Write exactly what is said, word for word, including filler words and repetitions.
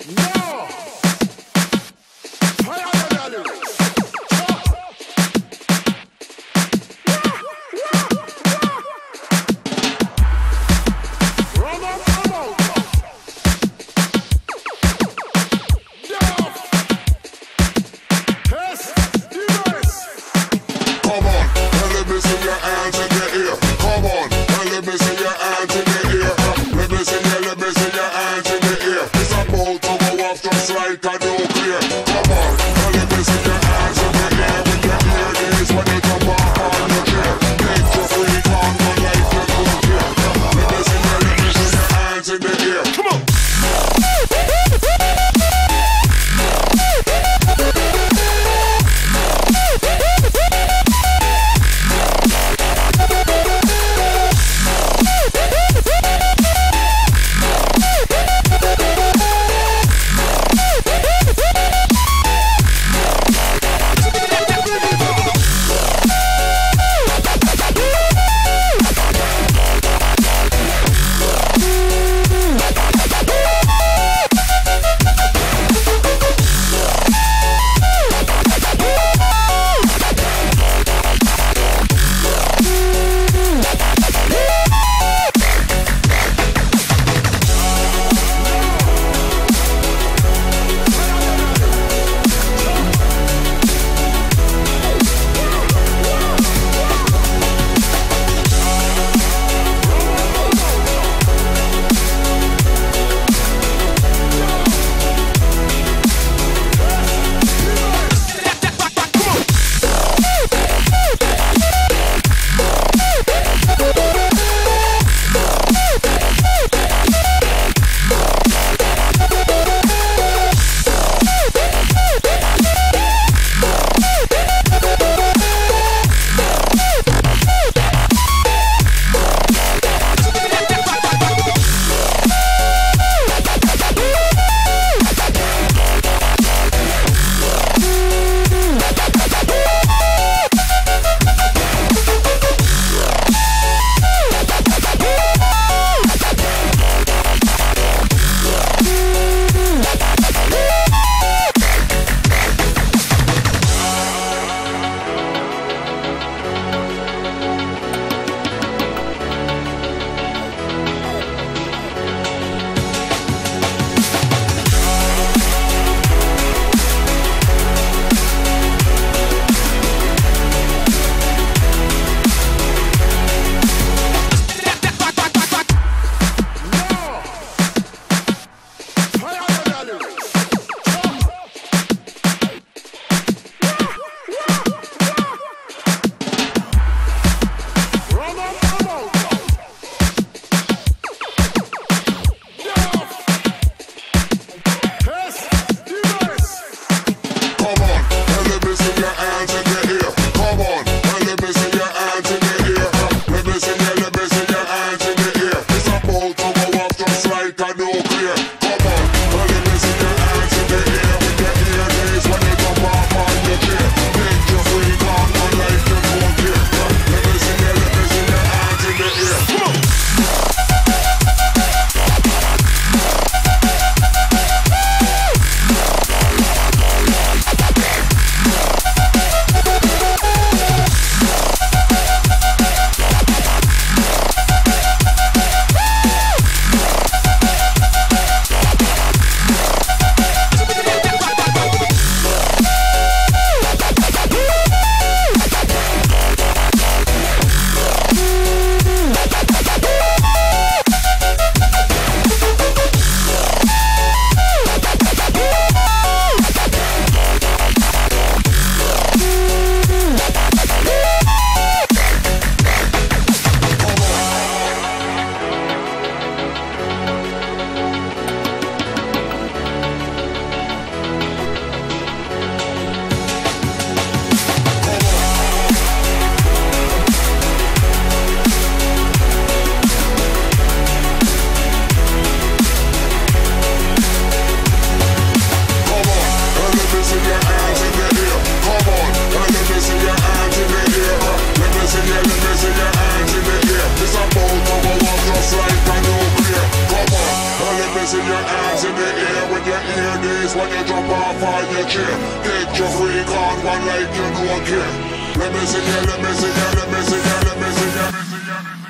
No! Fire the lyrics! Run up, come out! No! Yes! Device! Come on, and let me see your hands in the air. Come on, and let me see your hands in the air. Let me see your, let me see your hands in the air. It's about to go off. the air when you hear this, when you jump off on your chair. Get your freak on one like you don't care. Let me see ya, let me see ya, let me see ya, let me see ya, let me see ya.